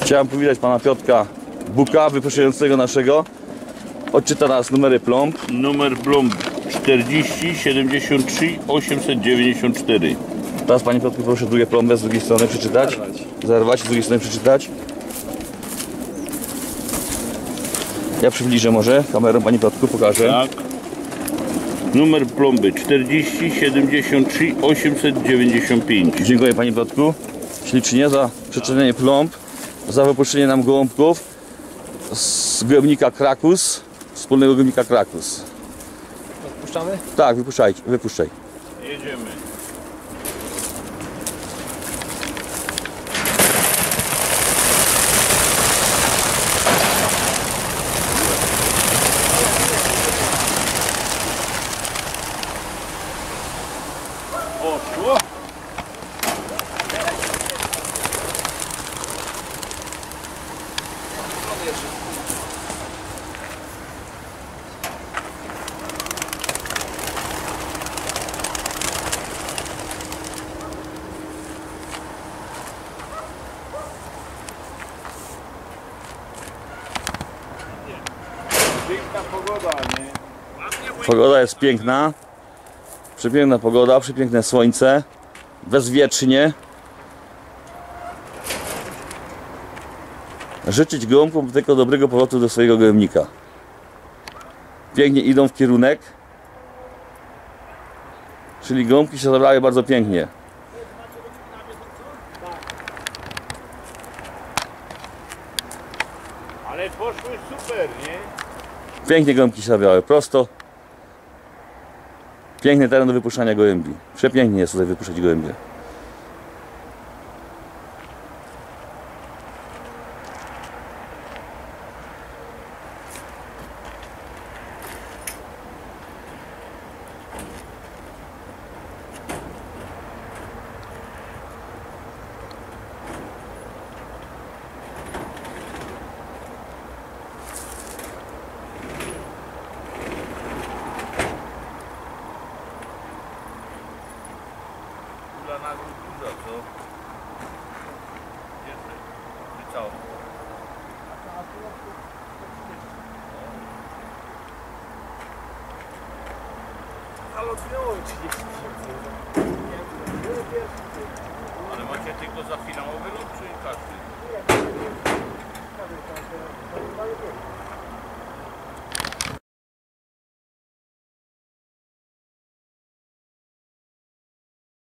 Chciałem powitać pana Piotrka Buka, wyposażającego naszego. Odczyta nas numery plomb. Numer plomb 40 73 894. Teraz panie Piotrku proszę drugie plombę z drugiej strony przeczytać. Zerwać, z drugiej strony przeczytać. Ja przybliżę może kamerą panie Piotrku, pokażę. Tak. Numer plomby 40 73 895. Dziękuję panie Piotrku ślicznie za przeczytanie plomb, za wypuszczenie nam gołąbków z gołębnika Krakus, wspólnego gołębnika Krakus. Odpuszczamy? Tak, wypuszczaj. Jedziemy. Poszło. Piękna pogoda, nie? Pogoda jest piękna. Przepiękna pogoda, przepiękne słońce. Bezwietrznie. Życzyć gołąbkom tylko dobrego powrotu do swojego gołębnika. Pięknie idą w kierunek. Czyli gołąbki się zabrały bardzo pięknie. Ale poszły super, nie? Pięknie gołąbki się zabrały, prosto. Piękny teren do wypuszczania gołębi. Przepięknie jest tutaj wypuszczać gołębie. Dla nas dużo, co? Jesteś. I co? Ale odwinęło 30 000. Ale macie tylko za finałowy lub czy każdy?